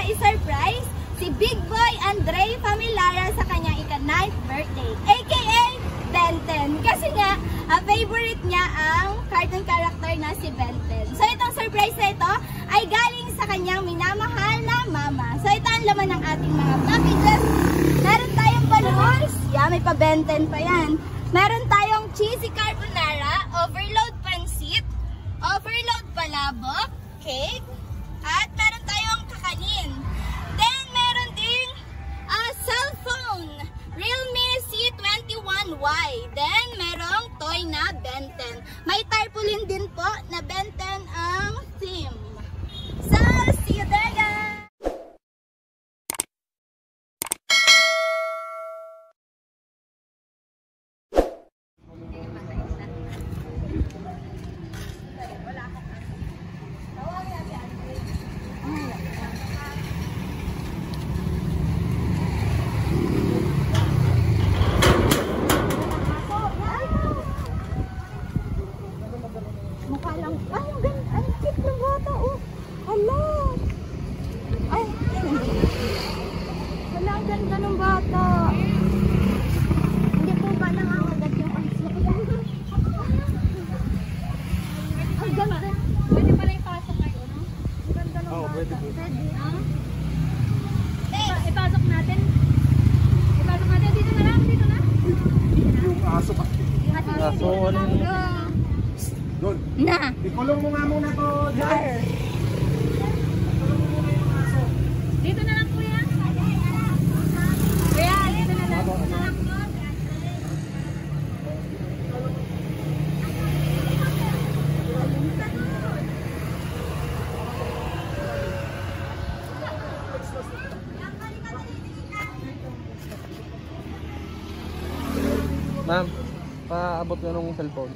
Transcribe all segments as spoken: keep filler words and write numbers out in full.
may surprise si Big Boy Andre Familara sa kanyang ika-ninth birthday, aka Ben ten. Kasi nga, ang favorite niya ang cartoon character na si Ben ten. So itong surprise na ito ay galing sa kanyang minamahal na mama. So ito ang laman ng ating mga packages. Meron tayong balloons. Yeah, may pa Ben ten pa yan. Meron tayong cheesy carbonara, overload pansit, overload palabok, cake, at meron tayong kakanin. Then meron ding uh, cellphone, Realme C twenty-one Y. Then merong toy na Ben ten. May tarpaulin din po na Ben ten ang theme. So, see you there guys! Mukha lang. Ay, ang ganda. Ang cute ng bata. Oh. Hala. Ay. Hala, ang ganda ng bata. Hindi po ba nangangagat yung aso? Ang ganda. Pwede pala ipasok ngayon, no? Ang ganda ng bata. Oo, pwede po. Pwede, ha? Ipasok natin. Ipasok natin. Dito na lang. Dito na. Yung aso pa. Aso. Doon. Na. Ikulong mo nga muna to, Jar. Dito na lang kuya. Kuya, dito na lang. Ma'am, paabot nyo nung cellphone.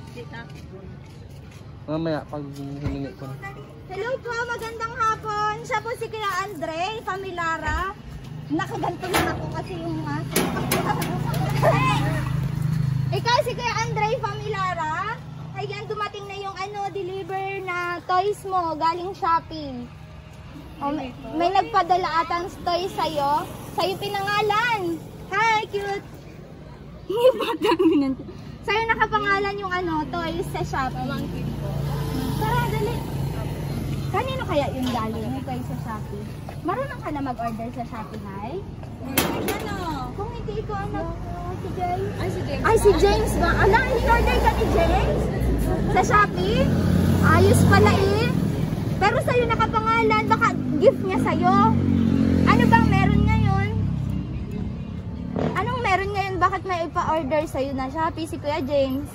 Mamaya, pag humingi ko na. Hello po, magandang hapon. Siya po si Kuya Andre Familara. Nakaganto na ako kasi yung mask. Hey! Ikaw si Kuya Andre Familara. Ayan, dumating na yung ano, deliver na toys mo galing shopping. O, may, may nagpadala atang toys sa'yo. Sa'yo pinangalan. Hi, cute. Hindi ba dami sa'yo nakapangalan yung ano, toys sa Shopee. Tara, dali. Kanino kaya yung galing yung toys sa Shopee? Marunong ka na mag-order sa Shopee, Hi? Ano? Kung hindi ko anak ko, si James. Ay, si James. Ay, si James ba? Ala, in-order ka ni James? Sa Shopee? Ayos pala eh. Pero sa'yo nakapangalan, baka gift niya sa'yo. Ano bang meron ngayon? Anong meron ngayon? Bakit may ipa-order sa'yo na Shopee si Kuya James?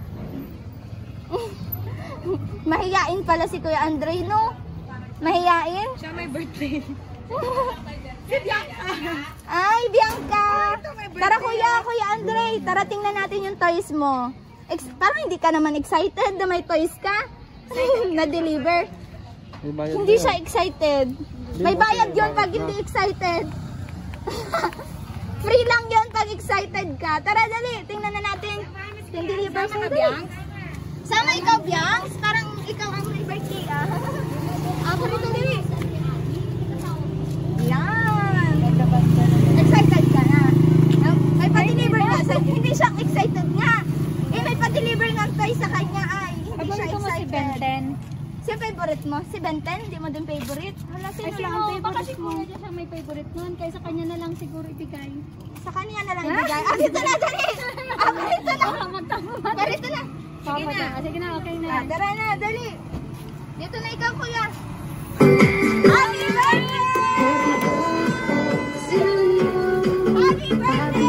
Mahiyain pala si Kuya Andre, no? Mahiyain? Siya may birthday. Si Bianca. Ay, Bianca! Tara Kuya, Kuya Andre, tara tingnan natin yung toys mo. Ex parang hindi ka naman excited na may toys ka? Na-deliver. Hindi siya excited. May bayad yon pag hindi excited. Free lang yon pag excited ka. Tara, dali. Tingnan na natin. Yung deliver sa Bianca. Sama ikaw, Bianca. Parang ikaw ang may birthday, ah. Ako rito, dali. Yan. Excited ka na. May pa-deliver nga. Hindi siya excited nga. Eh, may pa-deliver nga tayo sa kanya, ay. Hindi siya excited. Si Ben ten. Si favorite mo? Si Ben ten? Hindi mo din favorite? Hala, sino lang ang favorite mo? Baka siguro siya may favorite nun. Kaya sa kanya na lang siguro ibigay. Sa kanya na lang ibigay. Ah, dito na, dali! Ah, dito na! Ah, dito na! Sige na. Sige na, okay na. Ah, tara na, dali! Dito na ikaw, kuya! Happy birthday! Happy birthday!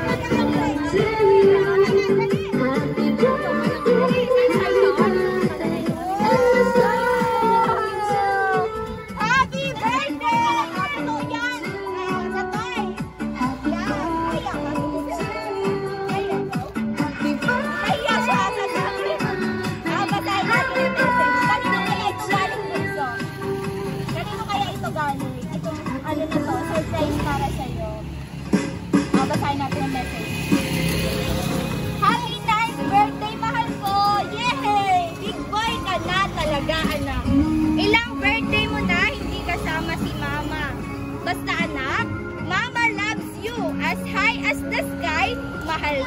Ano na to? Surprise para sa'yo. O, basahin natin ang message. Happy ninth birthday, mahal ko! Yay! Big boy ka na talaga, anak. Ilang birthday mo na hindi kasama si mama.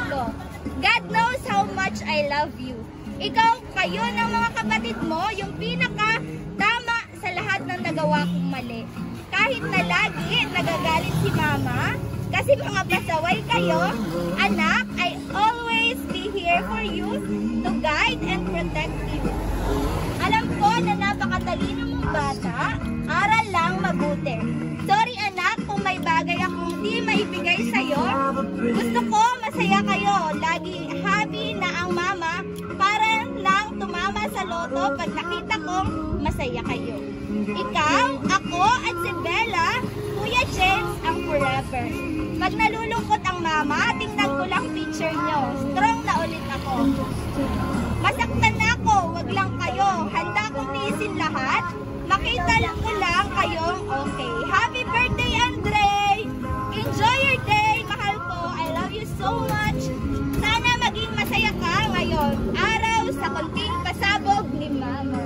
ko. God knows how much I love you. Ikaw, kayo ng mga kapatid mo, yung pinaka tama sa lahat ng nagawa kong mali. Kahit na lagi nagagalit si mama, kasi mga pasaway kayo, anak, I always be here for you to guide and protect you. Alam ko na napakatalino mong bata, aral lang mabuti. Sorry anak kung may bagay akong di maibigay sa'yo. Gusto ko masaya kayo. Lagi happy na ang mama para lang tumama sa loto pag nakita kong masaya kayo. Ikaw, ako at si Bella, Kuya James ang forever. Pag nalulungkot ang mama, tingnan ko lang picture nyo. Strong na ulit ako. Masaktan na ako, wag lang kayo. Handa kong tiisin lahat. Makita lang ko lang kayong okay. Happy birthday, Andre! Enjoy your day, mahal ko. I love you so much. Sana maging masaya ka ngayon. Araw sa konting pasabog ni Mama.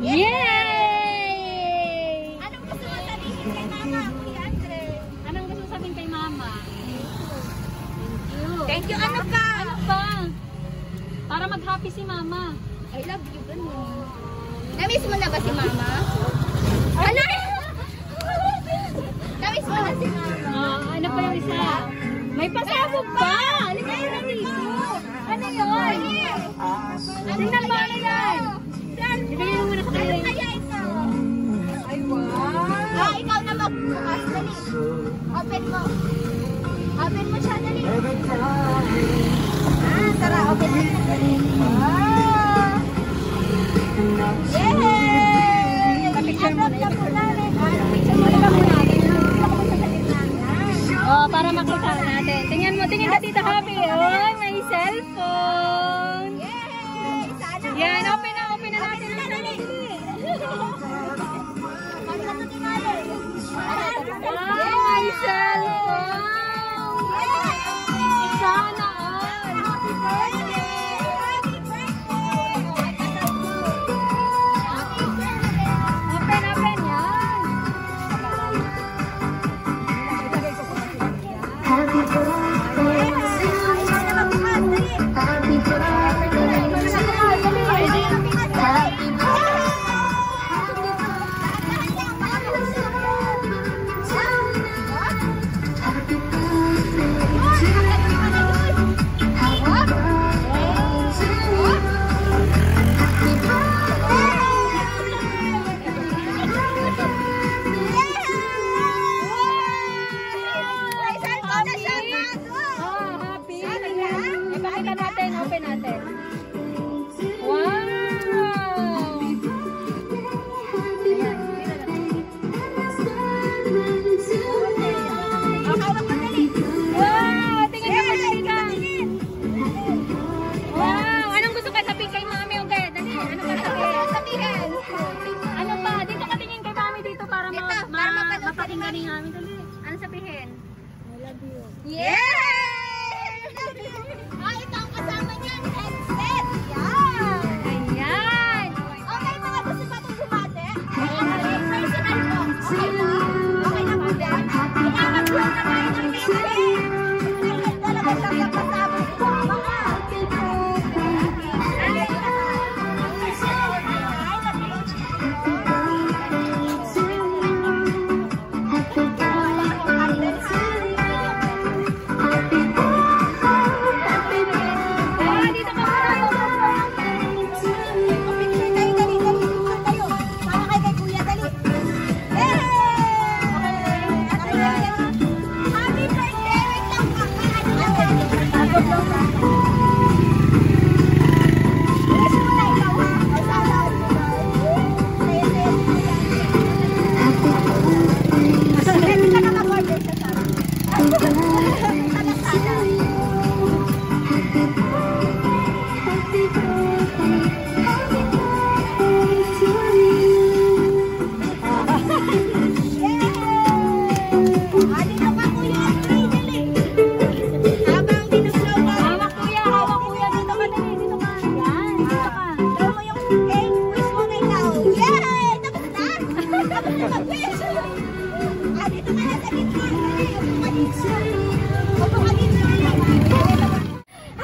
Yay! Anong gusto mo sabihin kay Mama, Kuya Andre? Anong gusto sabihin kay Mama? Thank you. Thank you. Ano pa? Ano pa? Para mag-happy si Mama. I love you, ganun. Namiss mo na ba si Mama? Ano? Namiss mo na si Mama? Ah, ano pa yung isa? May pasabog pa! Halika yun na dito! Ano yun? Tingnan mo ano yan? Ibigay mo muna sa Ano kanila. kaya ito? Ay, wow! Ah, ikaw na magbukas. Dali. Open mo. Open mo siya, dali. Ah, tara, open mo siya, dali. Wow! Yay! Pa-picture mo na. Ano po namin? Ano, picture mo na po namin. Ano ko sa gitna na? Oh, para makita natin. Tingnan mo, tingnan ka Tita Happy. Oh, may cellphone. Yay! Sana. Yan, open na, open na natin. Dali, dali. Ano na ito tinali? Wow, may cellphone. Sana all. Happy birthday! Happy birthday! Happy birthday! Open, open yan. Happy birthday, happy Oh, happy. Ipakita natin, open natin. Wow! Wow! Tingnan mo, dali ka. Wow! Anong gusto ka sabihin kay Mami? Okay, dali. Ano ka sabihin? Ano pa? Dito ka tingin kay Mami dito para ma Dito, para ma mapanood mapakinggan ni Mami. Dali. Ano sabihin? Yay! Ah, ito ang kasama niyan, headset. Yan. Ayan! Okay, mga gusto pa itong bumate? Okay, personal po. Okay na? Okay na po din? Ikakapload na tayo ng video. Kasi talaga siyang kasama ni Mama. Ah, dito ka Picture tayo, dali, dali. Picture tayo. Para kay kay Kuya, dali. Yay! Okay, dali, dali. Happy birthday! Wait lang, kakaano natin. Tagod lang natin. Wish mo na ikaw, ha? Ay, sana ako na. Say, say, say. Ready ka na mag-order sa Sarah. Sana, sana. Ah, dito ka, Kuya Andre, dali. Habang binuglaw ka. Hawak kuya, hawak kuya. Dito ka, dali. Dito ka. Yan, dito ka. Daw mo yung cake, wish mo na ikaw. Yay! Tapos na? Tapos na mag-wish. Ah, dito ka na sa gitna. Dali, upo ka dito. Upo ka dito.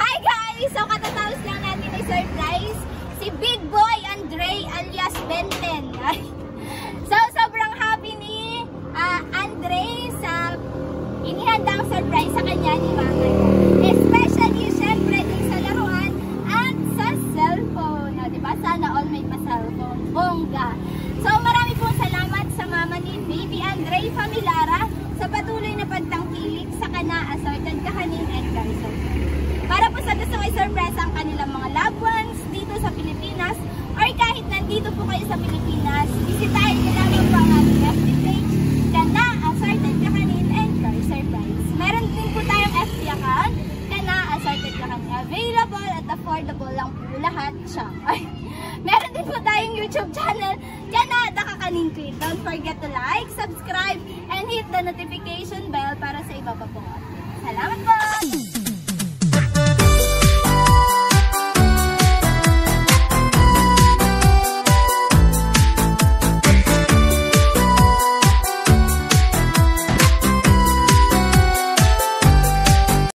at affordable lang po lahat siya. Ay, meron din po tayong YouTube channel, Janada Kakanin Queen. Don't forget to like, subscribe, and hit the notification bell para sa iba pa po. Salamat po!